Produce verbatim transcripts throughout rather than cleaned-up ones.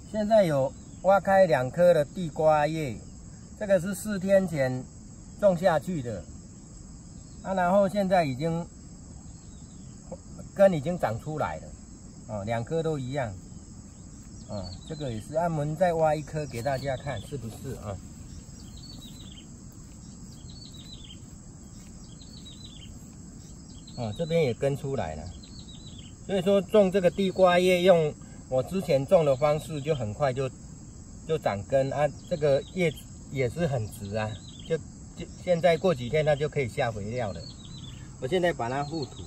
现在有挖开两颗的地瓜叶，这个是四天前种下去的，啊，然后现在已经根已经长出来了，哦，两颗都一样，啊，这个也是，啊，我们再挖一颗给大家看，是不是啊？哦，这边也根出来了，所以说种这个地瓜叶用我之前种的方式，就很快就就长根啊，这个叶也是很直啊，就就现在过几天它就可以下肥料了。我现在把它覆土。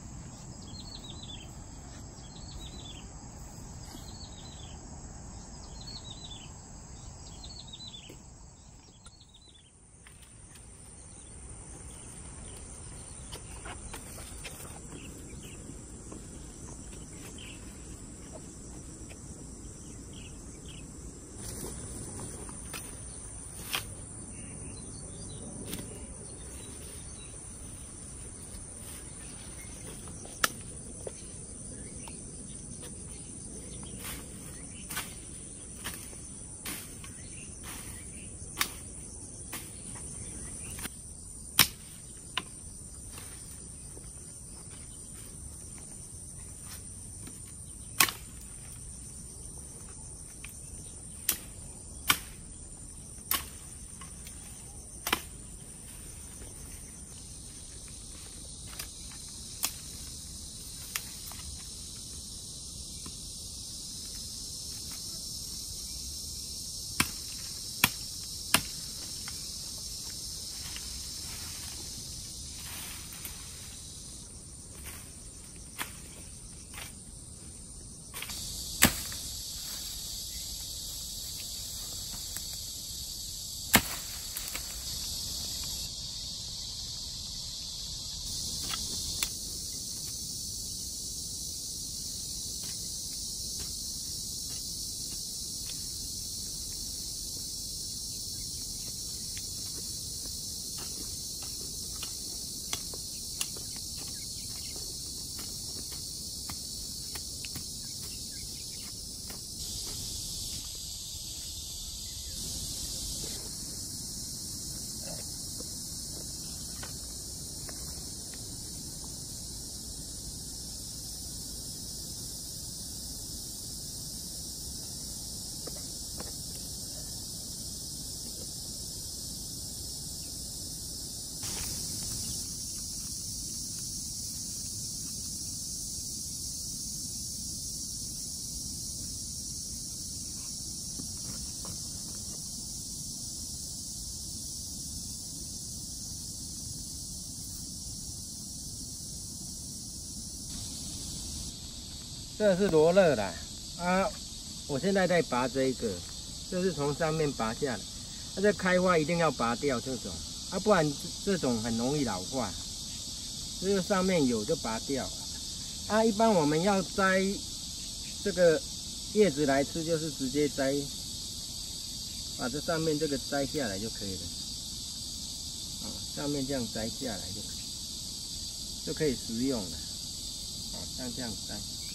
这是罗勒啦，啊，我现在在拔这一个，这是从上面拔下来，它这开花一定要拔掉这种，啊，不然这种很容易老化。这个上面有就拔掉，啊，一般我们要摘这个叶子来吃，就是直接摘，把这上面这个摘下来就可以了，啊，上面这样摘下来就可以，就可以食用了，啊，像这样摘。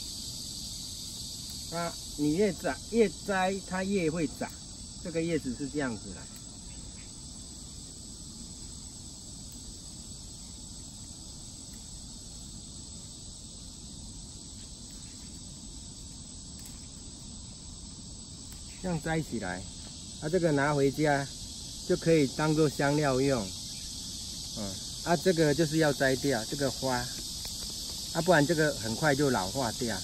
啊，你越摘越摘，它越会长。这个叶子是这样子的。这样摘起来，啊，这个拿回家就可以当做香料用。嗯，啊，这个就是要摘掉这个花，啊，不然这个很快就老化掉。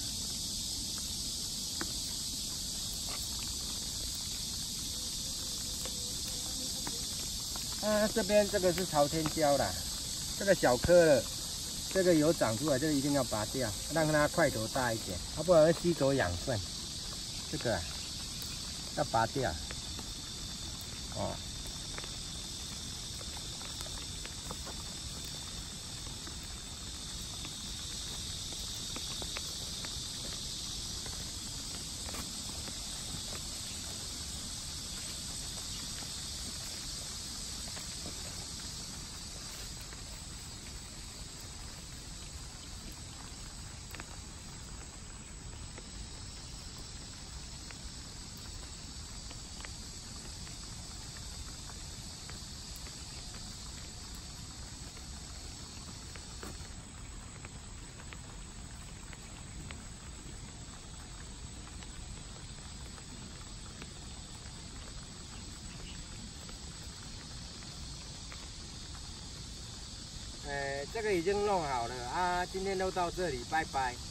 啊，这边这个是朝天椒啦，这个小颗的，这个有长出来，这个一定要拔掉，让它块头大一点，啊，不然会吸走养分。这个、啊、要拔掉，哦。 这个已经弄好了啊，今天都到这里，拜拜。